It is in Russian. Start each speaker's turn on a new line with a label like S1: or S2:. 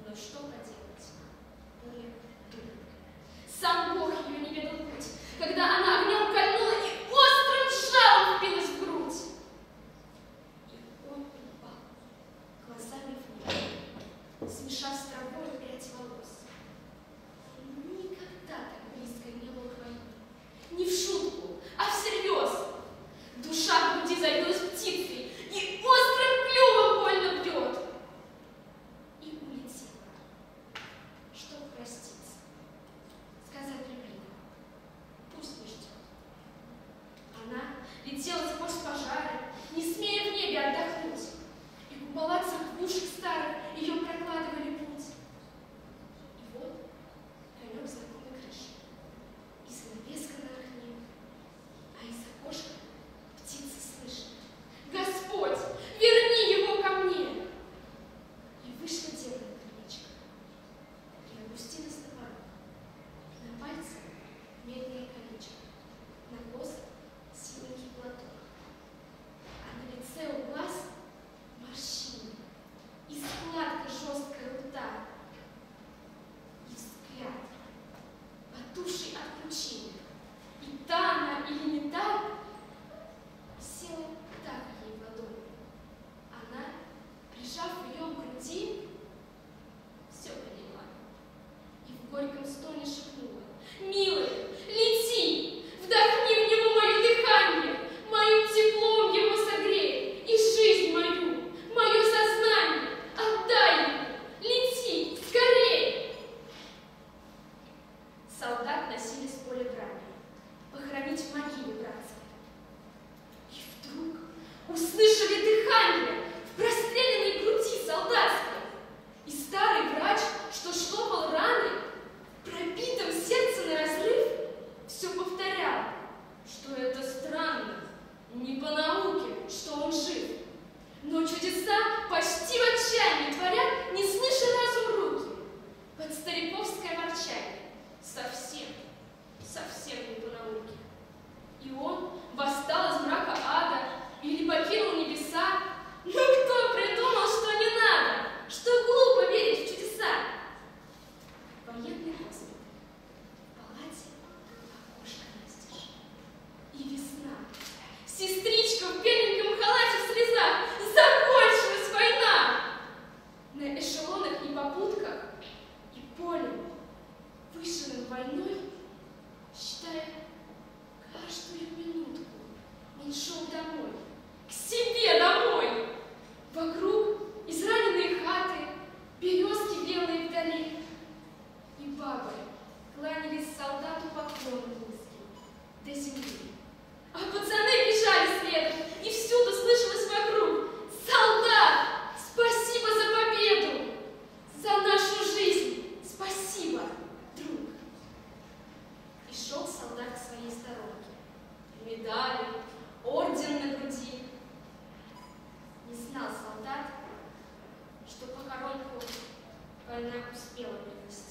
S1: Но что поделать? Пуля дура. Сам Бог ее не ведал путь, когда она огнем кольнула и острым жалом впилась в грудь. И он упал глазами вниз, смешав с травой прядь волос. Он никогда так близко не был к войне. Не в шутку, а всерьез. Душа в груди забилась птицей и острым клювом больно бьет. И улетела, чтоб проститься, сказать любимому, пусть не ждет. Она летела сквозь пожары, не смея в небе отдохнуть, и купола церквушек старых ее прокладывали путь. И вот конек знакомой крыши, и занавеска на окне, а из окошка птицы слышат: «Господь, верни его ко мне!» И вышла дева на крылечко, и опустилась на порог. На пальце медное колечко, на косах синенький платок, а на лице у глаз морщины и складка жесткая рта, и взгляд, потухший от кручины. И та она или не та, села так ей в ладони. Она, прижав ее к груди, все поняла и в горьком стоне шепнула: «Милый, лети, вдохни в него мое дыхание, моим теплом его согрей, и жизнь мою, мое сознание отдай ему, лети, скорей!» Солдат носили с поля брани, похоронить в могиле братской. И вдруг услышали дыхание в простреленной груди солдатской. И старый врач, что штопал раны, в пробитом сердце на разрыв, все повторял, что это странно, не по науке, что он жив. Но чудеса почти в отчаянии творят, не слыша разум руки. Под стариковское ворчание. Совсем не по науке. И он восстал из мрака ада или покинул небеса. Но кто придумал, что не надо, что глупо верить в чудеса? Военный госпиталь, в палате окошко настежь. И весна. Сестричка в беленьком халате в слезах. Закончилась война! На эшелонах и попутках и полем, вышиным войной, считая каждую минутку, он шел домой, к себе домой. Вокруг израненные хаты, березки белые вдали, и бабы кланялись солдату поклоны низкие до земли. А пацаны бежали следом, и всюду слышалось вокруг: «Солдат, спасибо за победу! За нашу жизнь спасибо, друг!» И шел солдат к своей сторонке. Медали, орден на груди. Не знал солдат, что похоронку война успела принести.